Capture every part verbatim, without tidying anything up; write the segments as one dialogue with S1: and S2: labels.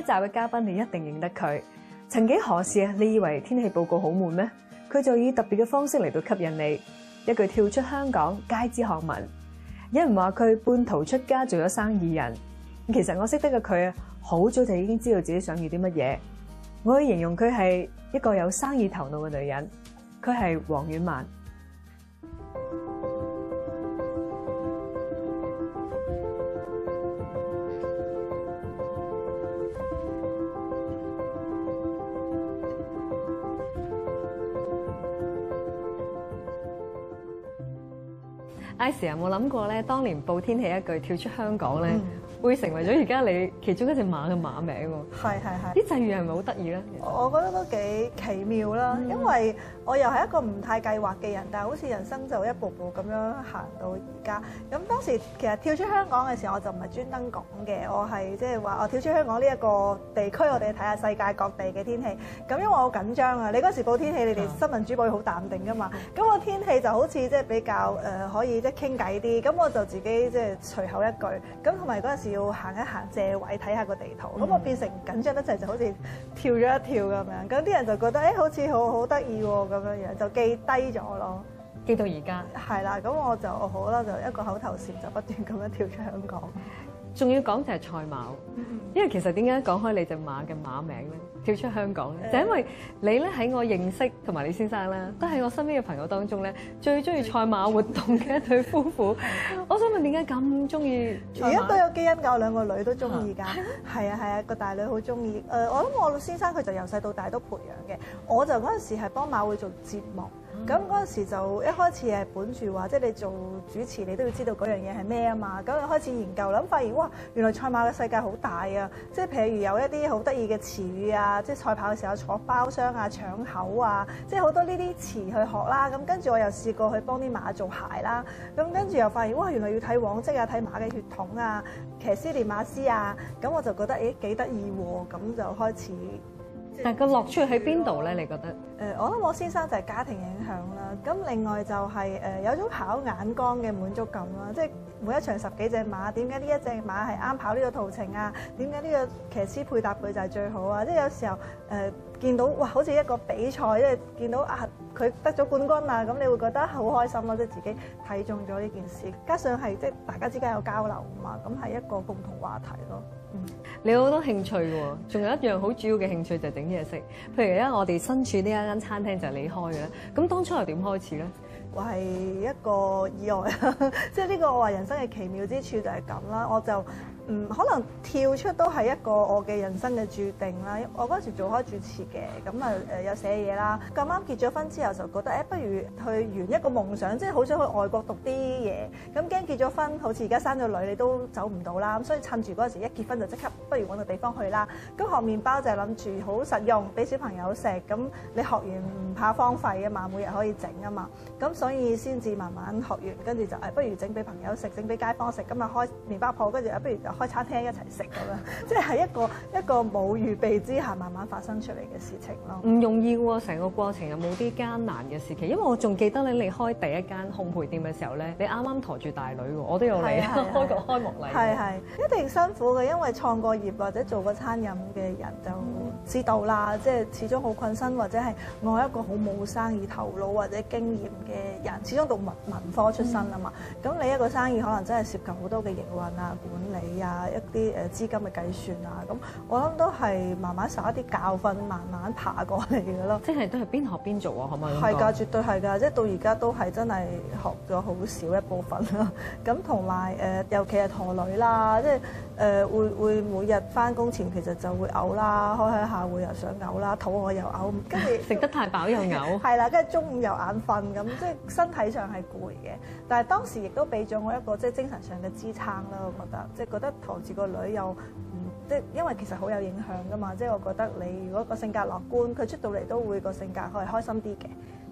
S1: 集嘅嘉賓你一定認得佢。曾幾何時啊，你以為天氣報告好悶咩？佢就以特別嘅方式嚟到吸引你。一句跳出香港，街知巷聞。有人話佢半途出家做咗生意人。其實我識得嘅佢啊，好早就已經知道自己想要啲乜嘢。我會形容佢係一個有生意頭腦嘅女人。佢係黃婉曼。Icy 有冇諗過咧？當年報天氣一句跳出香港咧，嗯、會成為咗而家你其中一隻馬嘅馬名喎。
S2: 係係係。啲
S1: 際遇係咪好得意咧？
S2: 我覺得都幾奇妙啦，嗯、因為我又係一個唔太計劃嘅人，但係好似人生就一步步咁樣行到而家。咁當時其實跳出香港嘅時候，我就唔係專登講嘅，我係即係話我跳出香港呢一個地區，我哋睇下世界各地嘅天氣。咁因為我好緊張啊，你嗰時報天氣，你哋新聞主播好淡定㗎嘛。咁個、嗯、天氣就好似即係比較誒、呃、可以即係傾偈啲。咁我就自己即係隨口一句。咁同埋嗰陣時要行一行借位睇下個地圖。咁、嗯、我變成緊張得滯，就好似跳咗一跳咁樣。咁啲人就覺得誒、欸、好似好好得意喎咁樣樣，就記低咗咯。
S1: 記到而家。係
S2: 啦，咁我就好啦，就一個口頭禪就不斷咁樣跳出香港。
S1: 仲要講就係賽馬，因為其實點解講開你隻馬嘅馬名咧？跳出香港咧，就因為你咧喺我認識同埋李先生啦，都係我身邊嘅朋友當中咧最中意賽馬活動嘅一對夫婦。我想問點解咁中意？
S2: 而家都有基因㗎，我兩個女都中意㗎。係啊係啊，個大女好中意。誒，我諗我先生佢就由細到大都培養嘅。我就嗰陣時係幫馬會做節目。咁嗰陣時就一開始係本住話，即係你做主持，你都要知道嗰樣嘢係咩啊嘛。咁就開始研究啦，咁發現哇，原來賽馬嘅世界好大啊！即係譬如有一啲好得意嘅詞語啊，即係賽跑嘅時候坐包廂啊、搶口啊，即係好多呢啲詞去學啦。咁跟住我又試過去幫啲馬做鞋啦。咁跟住又發現哇，原來要睇往績啊、睇馬嘅血統啊、騎師練馬師啊。咁我就覺得誒幾得意喎，咁就開始。
S1: 但係個樂趣喺邊度咧？你覺得？
S2: 誒，我諗我先生就係家庭影響啦。咁另外就係誒有種跑眼光嘅滿足感啦。即係每一場十幾隻馬，點解呢一隻馬係啱跑呢個途程啊？點解呢個騎師配搭佢就係最好啊？即係有時候誒見到哇，好似一個比賽，即係見到啊佢得咗冠軍啊，咁你會覺得好開心咯！即係自己睇中咗呢件事，加上係即係大家之間有交流啊嘛，咁係一個共同話題咯。嗯，
S1: 你有好多興趣喎，仲有一樣好主要嘅興趣就係整嘢食。譬如而家我哋身處呢一間餐廳就係你開嘅啦，咁當初又點開始咧？
S2: 我係一個意外啊！即係呢個我話人生嘅奇妙之處就係咁啦，我就嗯可能跳出都係一個我嘅人生嘅注定啦。我嗰陣時做開主持嘅，咁啊誒有寫嘢啦。咁啱結咗婚之後就覺得誒、欸，不如去圓一個夢想，即係好想去外國讀啲嘢。咁驚結咗婚，好似而家生咗女，你都走唔到啦。咁所以趁住嗰陣時一結婚就即刻，不如揾個地方去啦。咁學麵包就係諗住好實用，俾小朋友食。咁你學完唔怕荒廢啊嘛，每日可以整啊嘛。咁所以先至慢慢學完，跟住就誒，不如整俾朋友食，整俾街坊食。咁啊開麵包鋪，跟住啊不如就開餐廳一齊食咁樣，即係一個一個冇預備之下慢慢發生出嚟嘅事情咯。
S1: 唔容易喎，成個過程有冇啲艱難嘅時期？因為我仲記得咧，你開第一間烘焙店嘅時候咧，你啱啱陀住大女喎，我都有嚟開個開幕禮。
S2: 係係一定辛苦嘅，因為創過業或者做過餐飲嘅人就知道啦，即係始終好困身，或者係我一個好冇生意頭腦或者經驗嘅人。始終讀文文科出身啊嘛，咁、嗯、你一個生意可能真係涉及好多嘅營運啊、管理啊、一啲誒資金嘅計算啊，咁我諗都係慢慢受一啲教訓，慢慢爬過嚟嘅咯。
S1: 即係都係邊學邊做啊，可唔可以？
S2: 係㗎，絕對係㗎，即係到而家都係真係學咗好少一部分啦。咁同埋誒，尤其係陀女啦，即係誒、呃、會會每日翻工前其實就會嘔啦，開開下會又想嘔啦，肚餓又嘔，跟住
S1: 食得太飽又嘔。係
S2: 啦，跟住中午又眼瞓咁，即係身體上係攰嘅，但係當時亦都俾咗我一個即係精神上嘅支撐啦。我覺得即係覺得陀住個女又唔即係因為其實好有影響㗎嘛。即係我覺得你如果個性格樂觀，佢出到嚟都會個性格係開心啲嘅。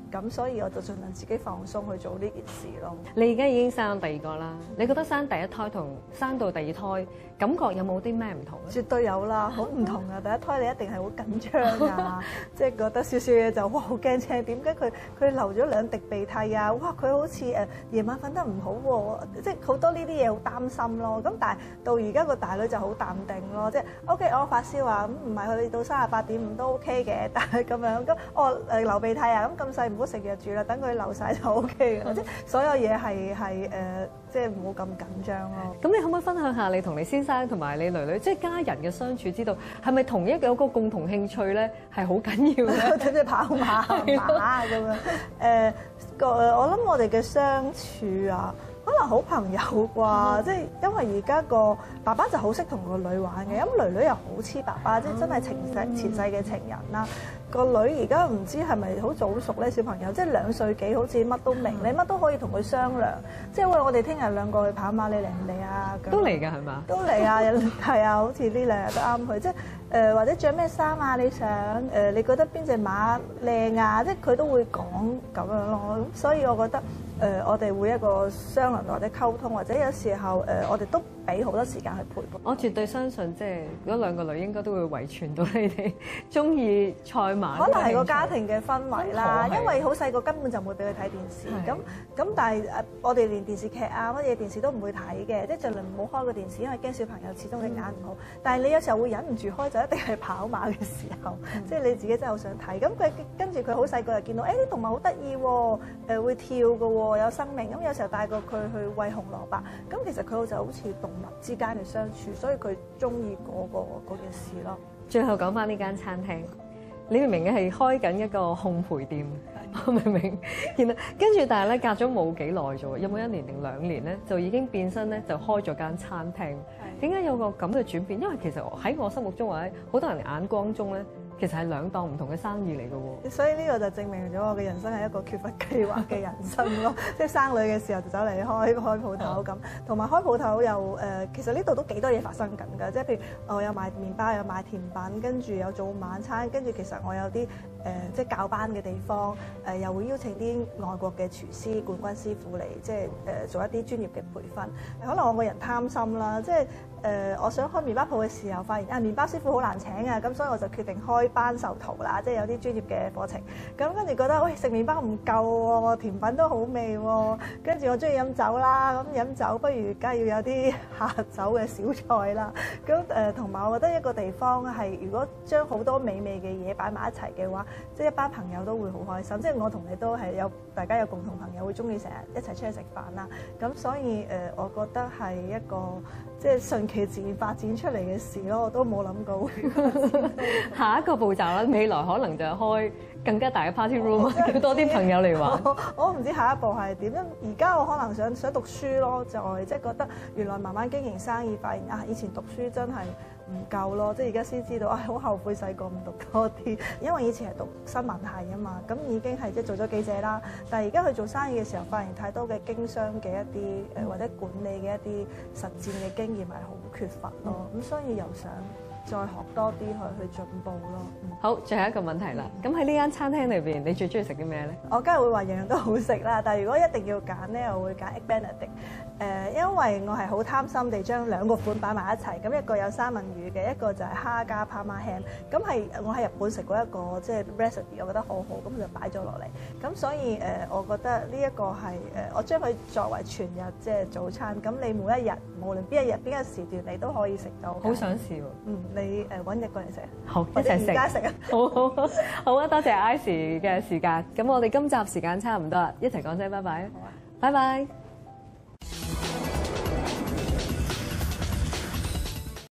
S2: 咁所以我就盡量自己放鬆去做呢件事咯。
S1: 你而家已經生第二個啦，你覺得生第一胎同生到第二胎感覺有冇啲咩唔同咧？
S2: 絕對有啦，好唔同啊！第一胎你一定係好緊張啊，即係覺得少少嘢就哇好驚青，點解佢佢流咗兩滴鼻涕啊？哇佢好似誒夜晚瞓得唔好喎，即係好多呢啲嘢好擔心咯。咁但係到而家個大女就好淡定咯，即係 OK 我發燒啊，咁唔係去到三十八點五都 OK 嘅，但係咁樣咁我誒流鼻涕啊，咁咁細唔好食藥住啦，等佢流晒就 OK 嘅，即係所有嘢係係誒即係唔好咁緊張咯。
S1: 咁你可唔可以分享下你同你先生同埋你女女即係家人嘅相處之道，係咪同一個有個共同興趣咧係好緊要咧？
S2: 即係跑馬馬咁樣誒個我諗我哋嘅相處啊。可能好朋友啩，即係因為而家個爸爸就好識同個女玩嘅，咁女女又好黐爸爸，即係真係情世前世嘅情人啦。個女而家唔知係咪好早熟咧？小朋友即係兩歲幾，好似乜都明，你乜都可以同佢商量。即係喂，我哋聽日兩個去跑馬，你嚟唔嚟啊？
S1: 都嚟㗎係嘛？
S2: 都嚟啊！係啊，好似呢兩日都啱佢。即係誒，或者着咩衫啊？你想誒？你覺得邊隻馬靚啊？即係佢都會講咁樣咯。咁所以我覺得。誒、呃，我哋會一個商量或者溝通，或者有時候誒、呃，我哋都俾好多時間去陪伴。
S1: 我絕對相信，即係嗰兩個女應該都會遺傳到你哋中意賽馬。
S2: 可能係個家庭嘅氛圍啦，因為好細個根本就唔會俾佢睇電視。咁咁，但係誒，我哋連電視劇啊乜嘢電視都唔會睇嘅，即係盡量唔好開個電視，因為驚小朋友始終隻眼唔好。嗯、但係你有時候會忍唔住開，就一定係跑馬嘅時候，嗯、即係你自己真係好想睇。咁佢跟住佢好細個又見到，誒、欸、啲動物好得意喎，誒會跳㗎喎。有生命咁，有時候帶過佢去餵紅蘿蔔，咁其實佢就好似動物之間嘅相處，所以佢中意嗰個嗰件事咯。
S1: 最後講翻呢間餐廳，你明明係開緊一個烘焙店，我明明，然後跟住但係咧隔咗冇幾耐啫喎，有冇一年定兩年咧就已經變身咧就開咗間餐廳？點解有個咁嘅轉變？因為其實喺我心目中或者好多人眼光中咧。其實係兩檔唔同嘅生意嚟嘅喎，所以
S2: 呢個就證明咗我嘅人生係一個缺乏計劃嘅人生咯。即係生女嘅時候就走嚟開開鋪頭咁，同埋開鋪頭又誒、呃，其實呢度都幾多嘢發生緊㗎。即係譬如我有賣麵包，有賣甜品，跟住有做晚餐，跟住其實我有啲誒、呃、即係教班嘅地方，誒、呃、又會邀請啲外國嘅廚師、冠軍師傅嚟，即係誒、呃、做一啲專業嘅培訓。可能我個人貪心啦，即係誒、呃、我想開麵包鋪嘅時候，發現啊麵包師傅好難請啊，咁所以我就決定開班授徒啦，即係有啲專業嘅課程。咁跟住覺得，喂食麵包唔夠喎，甜品都好味喎。跟住我中意飲酒啦，咁飲酒不如梗係要有啲下酒嘅小菜啦。咁誒同埋我覺得一個地方係，如果將好多美味嘅嘢擺埋一齊嘅話，即係一班朋友都會好開心。即係我同你都係有大家有共同朋友會中意成日一齊出去食飯啦。咁所以誒、呃，我覺得係一個即係順其自然發展出嚟嘅事咯。我都冇諗過會
S1: 下一個步驟啦，未來可能就係開更加大嘅 party room，叫多啲朋友嚟玩。
S2: 我我唔知下一步係點樣。而家我可能想想讀書咯，就係即係覺得原來慢慢經營生意，發現啊以前讀書真係唔夠咯，即係而家先知道啊，好後悔細個唔讀多啲。因為以前係讀新聞系啊嘛，咁已經係即係做咗記者啦。但係而家去做生意嘅時候，發現太多嘅經商嘅一啲誒或者管理嘅一啲實戰嘅經驗係好缺乏咯。咁所以又想再學多啲去去進步咯。
S1: 好，最後一個問題啦。咁喺呢間餐廳裏邊，你最中意食啲咩咧？
S2: 我梗係會話樣樣都好食啦，但係如果一定要揀咧，我會揀 Egg Benedict。誒、呃，因為我係好貪心地將兩個款擺埋一齊，咁一個有三文魚嘅，一個就係蝦加 Parma ham。咁係我喺日本食過一個即係 recipe，我覺得好好，咁就擺咗落嚟。咁所以誒、呃，我覺得呢一個係誒，我將佢作為全日即係早餐。咁你每一日無論邊一日邊一個時段，你都可以食到。
S1: 好想試喎！
S2: 嗯，你誒揾日過嚟食。
S1: 好，一齊食。而家食啊！好好好啊！多謝 Icy 嘅時間。咁我哋今集時間差唔多啦，一齊講聲拜拜。好啊，拜拜。